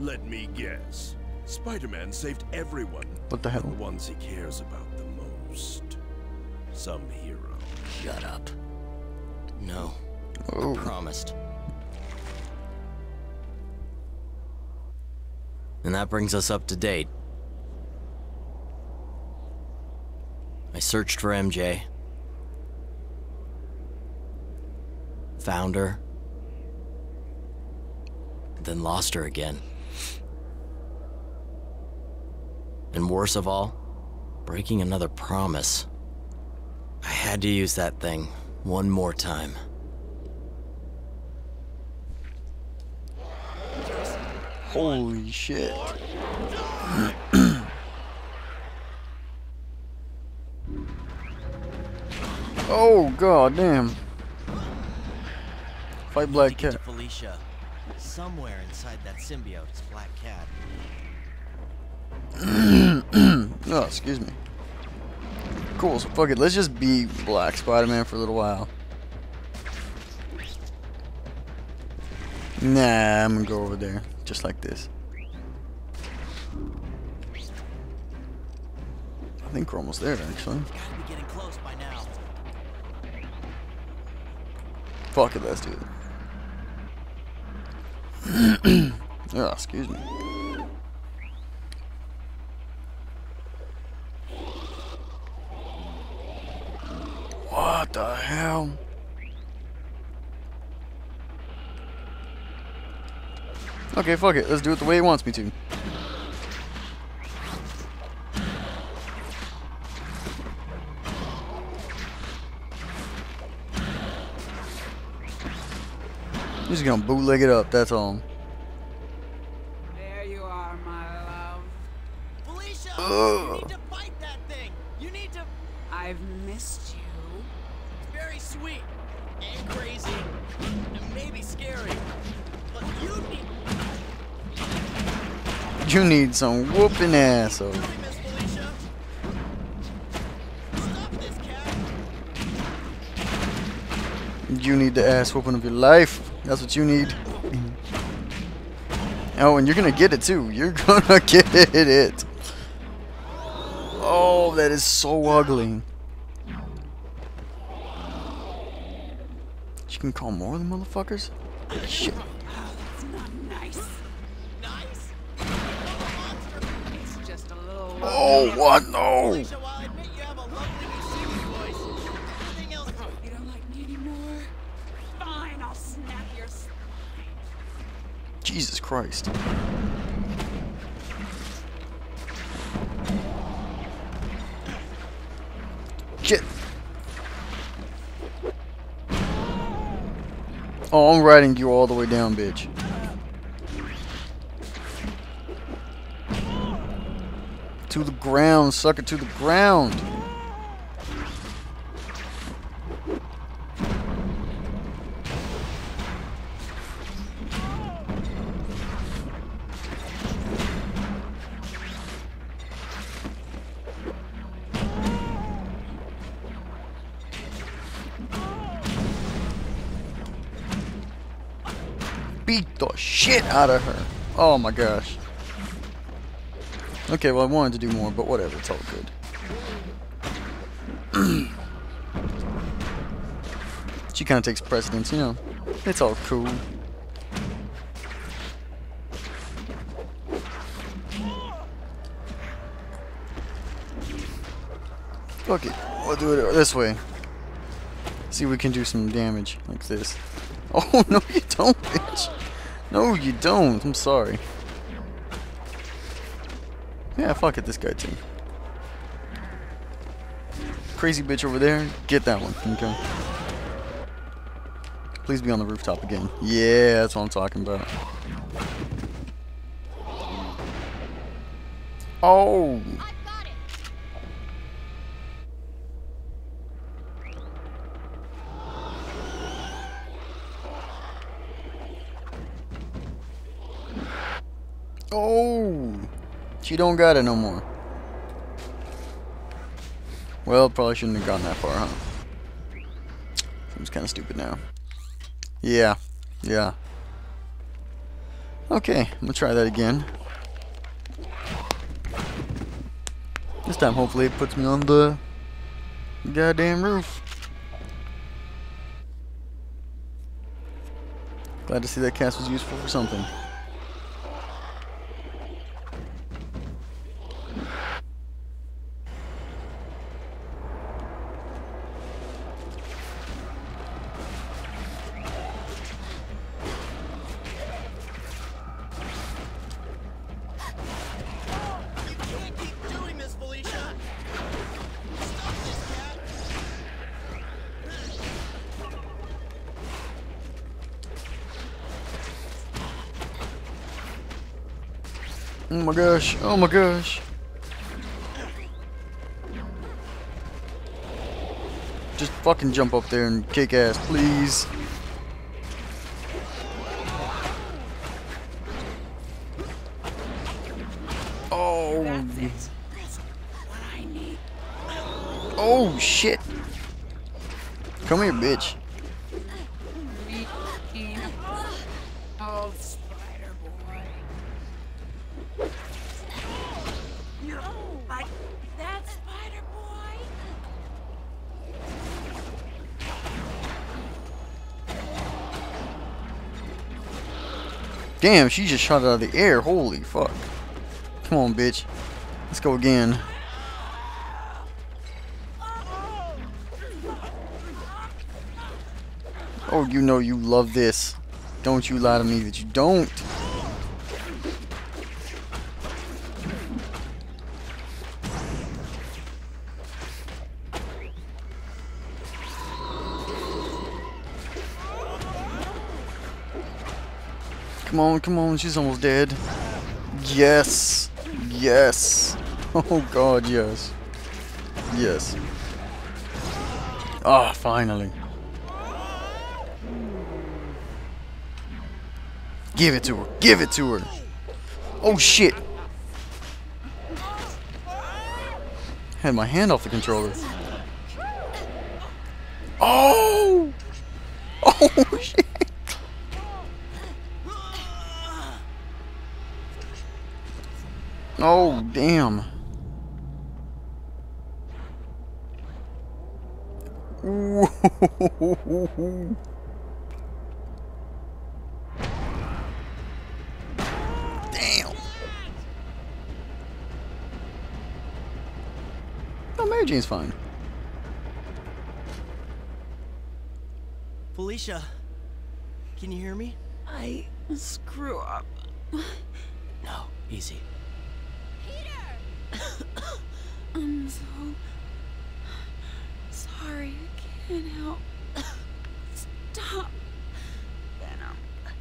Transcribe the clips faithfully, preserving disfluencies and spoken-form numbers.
Let me guess. Spider-Man saved everyone. What the hell? The ones he cares about the most. Some hero. Shut up. No. Oh. Promised. And that brings us up to date. I searched for M J. Found her. Then lost her again. And worse of all, breaking another promise. I had to use that thing one more time. Holy shit. Oh god damn. Fight Black Cat. Felicia. Somewhere inside that symbiote is Black Cat. Oh, excuse me. Cool, so fuck it, let's just be Black Spider-Man for a little while. Nah, I'm gonna go over there, just like this. I think we're almost there, actually. Gotta be getting close by now. Fuck it, let's do it. Oh, excuse me. What the hell? Okay, fuck it. Let's do it the way he wants me to. I'm just gonna bootleg it up, that's all. There you are, my love. Felicia! Ugh. You need to fight that thing! You need to... I've missed you. It's very sweet. And crazy. And maybe scary. But you need... You need some whooping ass. Oh. Miss Felicia. Stop this, cat. You need the ass whooping of your life. That's what you need. Oh, and you're gonna get it too. You're gonna get it. Oh, that is so ugly. You can call more of the motherfuckers? Shit. Oh, that's not nice. Nice. It's just a little. Oh, what? No. Felicia, while I admit you have a lovely new singing voice, everything else... You don't like me anymore? Fine, I'll snap your spine. Jesus Christ. Shit. Oh, I'm riding you all the way down, bitch. To the ground, sucker, to the ground. Beat the shit out of her. Oh my gosh. Okay, well I wanted to do more, but whatever, it's all good. She kind of takes precedence, you know. It's all cool. Fuck it. We'll do it this way. See if we can do some damage like this. Oh, no you don't, bitch. No, you don't. I'm sorry. Yeah, fuck it, this guy too. Crazy bitch over there, get that one, okay? Please be on the rooftop again. Yeah, that's what I'm talking about. Oh! Oh! She don't got it no more. Well, probably shouldn't have gone that far, huh? Seems kind of stupid now. Yeah. Yeah. Okay, I'm gonna try that again. This time, hopefully, it puts me on the goddamn roof. Glad to see that cast was useful for something. You can't keep doing this, Felicia! Stop this, cat! Oh my gosh, oh my gosh. Just fucking jump up there and kick ass, please. Oh. That's it. That's what I need. Oh shit. Come here, bitch. Oh, Spider Boy. No, like that, Spider Boy. Damn, she just shot it out of the air. Holy fuck. Come on, bitch. Let's go again. Oh, you know you love this. Don't you lie to me that you don't. Come on, come on, she's almost dead. Yes. Yes. Oh god, yes. Yes. Ah, finally. Give it to her. Give it to her. Oh shit. Had my hand off the controller. Oh! Oh shit. Oh, damn. Ooh. Damn. Oh, Mary Jane's fine. Felicia, can you hear me? I screw up. No, easy. I'm so sorry. I can't help. Stop. Venom.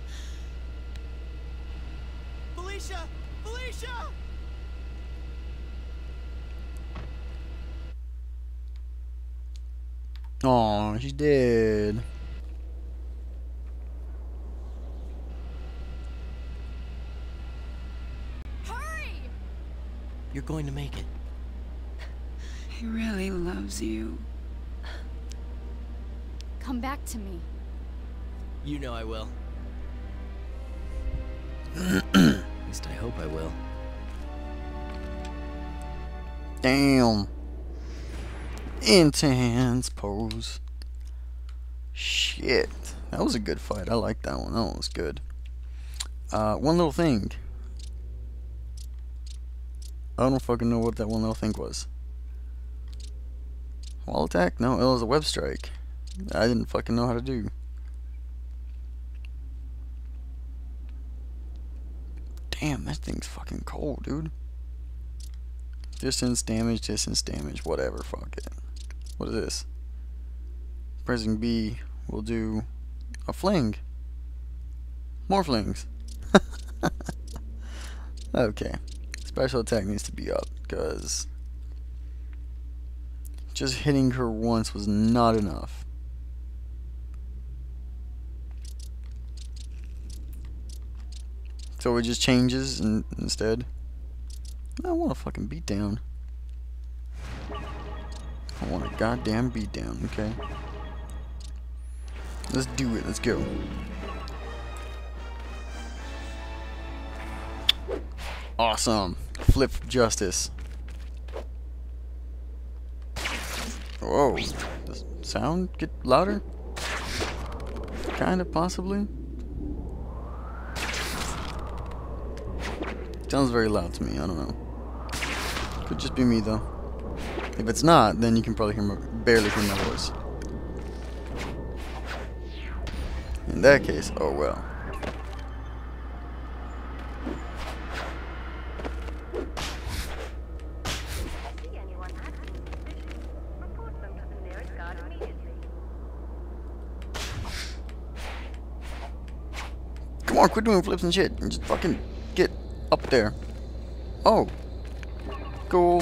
Felicia! Felicia! Oh, she's dead. Hurry! You're going to make it. He really loves you. Come back to me. You know I will. At least I hope I will. Damn. Intense pose. Shit. That was a good fight. I like that one. That one was good. Uh, one little thing. I don't fucking know what that one little thing was. Wall attack? No, it was a web strike. I didn't fucking know how to do. Damn, that thing's fucking cold, dude. Distance damage, distance damage, whatever, fuck it. What is this? Pressing B will do a fling. More flings. Okay. Special attack needs to be up, because just hitting her once was not enough. So it just changes in, instead. I want a fucking beat down. I want a goddamn beat down, okay? Let's do it, let's go. Awesome. Flip justice. Whoa. Does sound get louder? Kind of, possibly. Sounds very loud to me. I don't know. Could just be me though. If it's not, then you can probably hear my, barely hear my voice. In that case, oh well. See anyone acting suspicious, report them to the nearest guard immediately. Come on, quit doing flips and shit, and just fucking get up there. Oh, cool.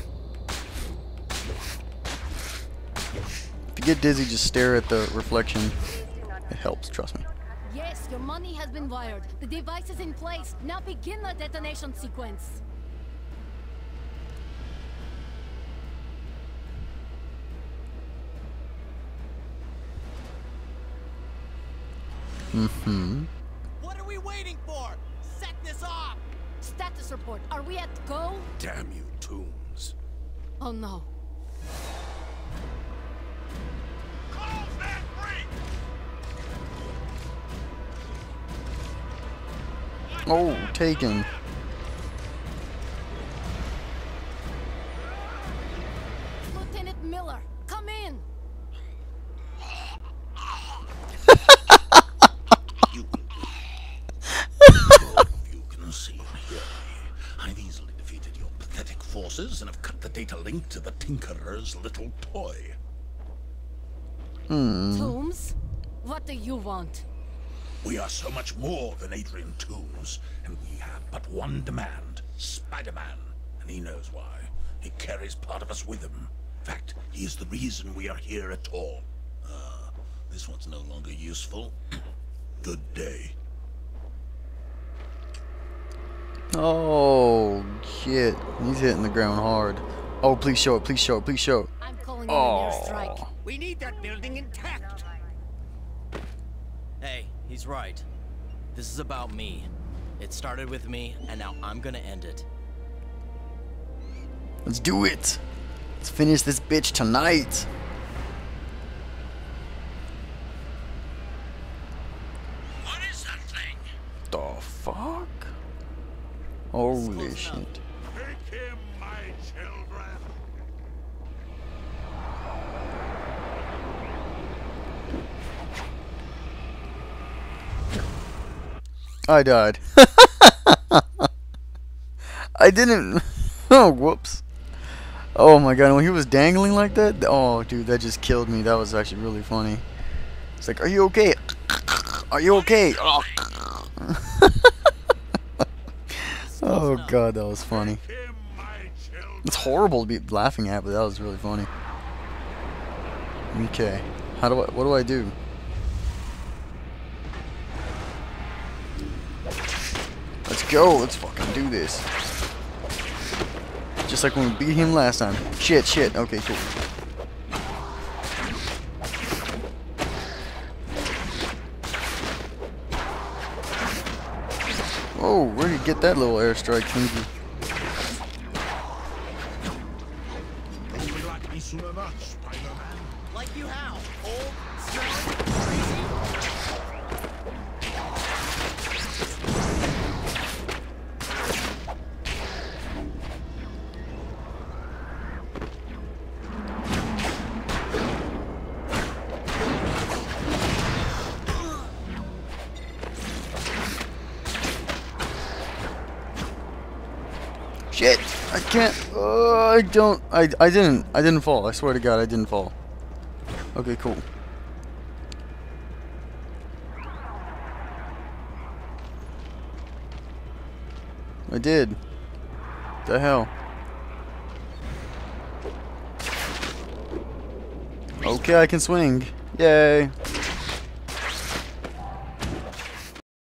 If you get dizzy, just stare at the reflection. It helps, trust me. Yes, your money has been wired. The device is in place. Now begin the detonation sequence. Mm-hmm. What are we waiting for? Set this off! Status report. Are we at go? Damn you, Tombs. Oh no. Close that break! Oh, taken. Lieutenant Miller, come in. You, all of you can see and hear me. I've easily defeated your pathetic forces and have cut the data link to the Tinkerer's little toy. Hmm. Tombs, what do you want? We are so much more than Adrian Toombs, and we have but one demand: Spider-Man. And he knows why. He carries part of us with him. In fact, he is the reason we are here at all. Ah, this one's no longer useful. Good day. Oh, shit. He's hitting the ground hard. Oh, please show it, please show it, please show it. I'm calling in an airstrike. Oh. We need that building intact! Hey, he's right. This is about me. It started with me, and now I'm gonna end it. Let's do it. Let's finish this bitch tonight. What is that thing? The fuck? Holy shit. Take him, my children. I died. I didn't. Oh, whoops. Oh my god, when he was dangling like that, oh dude, that just killed me. That was actually really funny. It's like, are you okay? Are you okay? Oh, oh god, that was funny. It's horrible to be laughing at, but that was really funny. Okay, how do I? What do I do? Let's go. Let's fucking do this. Just like when we beat him last time. Shit, shit. Okay, cool. Oh, where did you get that little airstrike thingy? You like me soon enough, Spider-Man? Like you how? Old, smelly, crazy? Shit! I can't. Uh, I don't. I. I didn't. I didn't fall. I swear to God, I didn't fall. Okay, cool. I did. The hell. Okay, I can swing. Yay.